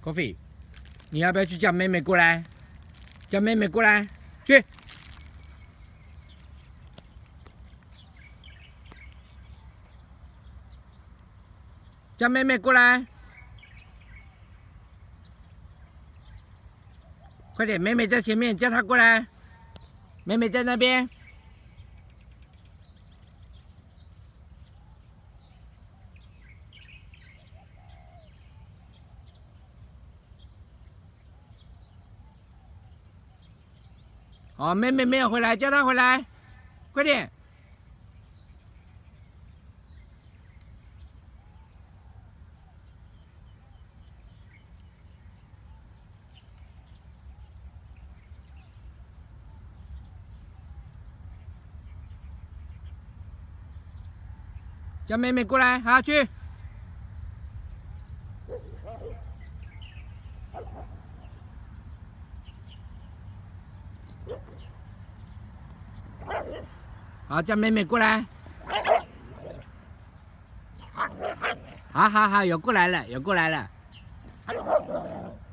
Coffee，你要不要去叫妹妹过来？叫妹妹过来，去。叫妹妹过来，快点！妹妹在前面，叫她过来。妹妹在那边。哦，妹妹没有回来，叫她回来，快点！叫妹妹过来，好去。好，叫妹妹过来。好，有过来了，有过来了。